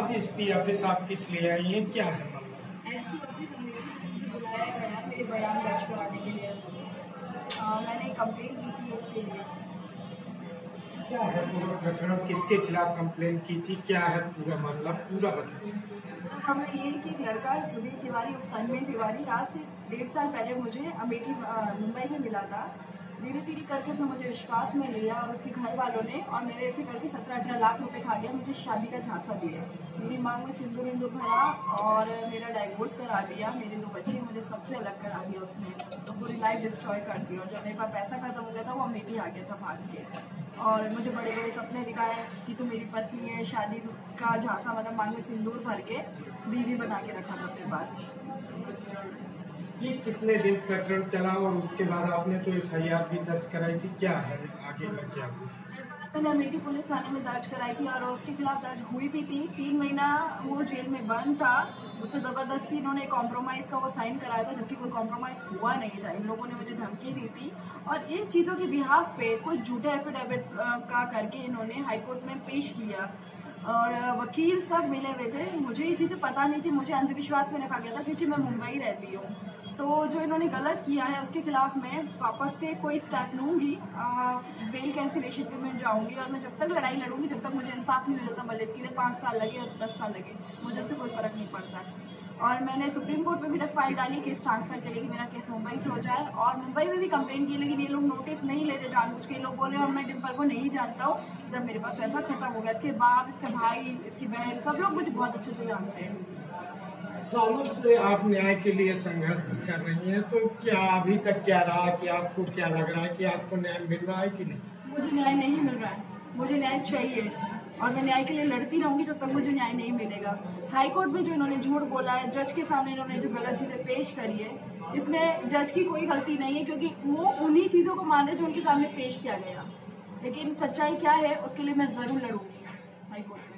आज SP office आप किस लिए आई हैं, क्या है मतलब? एसपी ऑफिस मुझे बुलाया गया मेरे बयान दर्ज कराने के लिए। मैंने कंप्लेंट की थी उसके लिए। क्या है पूरा प्रकरण, किसके खिलाफ कंप्लेंट की थी, क्या है पूरा मामला, पूरा बताइए। हमें ये कि एक लड़का सुधीर तिवारी उर्फ तन्मय तिवारी आज से 1.5 साल पहले मुझे अमेठी मुंबई में मिला था। धीरे धीरे करके उसने मुझे विश्वास में लिया और उसके घर वालों ने और मेरे ऐसे करके 17-18 लाख रुपए खा गया। मुझे शादी का झांसा दिया, मेरी मांग में सिंदूर विंदूर भरा और मेरा डाइवोर्स करा दिया। मेरे 2 बच्चे मुझे सबसे अलग करा दिया उसने, तो पूरी लाइफ डिस्ट्रॉय कर दी। और जब मेरे पास पैसा खत्म हो गया था वो अमेठी आ गया था भाग के और मुझे बड़े बड़े सपने दिखाए कि तू मेरी पत्नी है। शादी का झांसा मतलब मांग में सिंदूर भर के बीवी बना के रखा था अपने पास। ये कितने दिन प्रकरण चला और उसके बाद आपने तो FIR भी दर्ज कराई थी, क्या है आगे का क्या हुआ? मैंने अमेठी पुलिस थाने में दर्ज कराई थी और उसके खिलाफ दर्ज हुई भी थी। 3 महीना वो जेल में बंद था। उससे जबरदस्ती इन्होंने कॉम्प्रोमाइज का वो साइन कराया था, जबकि कोई कॉम्प्रोमाइज हुआ नहीं था। इन लोगों ने मुझे धमकी दी थी और इन चीज़ों के बिहाफ पे कुछ झूठे एफिडेविट का करके इन्होंने हाईकोर्ट में पेश किया और वकील सब मिले हुए थे। मुझे ये चीज़ें पता नहीं थी, मुझे अंधविश्वास में रखा गया था क्योंकि मैं मुंबई रहती हूँ। तो जो इन्होंने गलत किया है उसके खिलाफ मैं वापस से कोई स्टेप लूँगी, बेल कैंसिलेशन पे मैं जाऊँगी और मैं जब तक लड़ाई लड़ूंगी जब तक मुझे इंसाफ नहीं मिल जाता, भले इसके लिए 5 साल लगे और 10 साल लगे, मुझे उससे कोई फर्क नहीं पड़ता। और मैंने सुप्रीम कोर्ट में भी फाइल डाली केस ट्रांसफर के लिए कि मेरा केस मुंबई से हो जाए और मुंबई में भी कंप्लेंट की, लेकिन ये लोग नोटिस नहीं लेते जानबूझ के। लोग बोल रहे हैं मैं डिम्पल को नहीं जानता हूँ, जब मेरे पास पैसा खत्म हो गया। इसके बाप, इसके भाई, इसकी बहन, सब लोग मुझे बहुत अच्छे से जानते हैं। सालों से आप न्याय के लिए संघर्ष कर रही हैं, तो क्या अभी तक क्या रहा, कि आपको क्या लग रहा है कि आपको न्याय मिल रहा है कि नहीं? मुझे न्याय नहीं मिल रहा है, मुझे न्याय चाहिए और मैं न्याय के लिए लड़ती रहूंगी जब तक मुझे न्याय नहीं मिलेगा। हाई कोर्ट में जो इन्होंने झूठ बोला है, जज के सामने इन्होंने जो गलत चीजें पेश करी है, इसमें जज की कोई गलती नहीं है क्योंकि वो उन्हीं चीजों को मान रहे जो उनके सामने पेश किया गया। लेकिन सच्चाई क्या है उसके लिए मैं जरूर लड़ूंगी हाई कोर्ट में।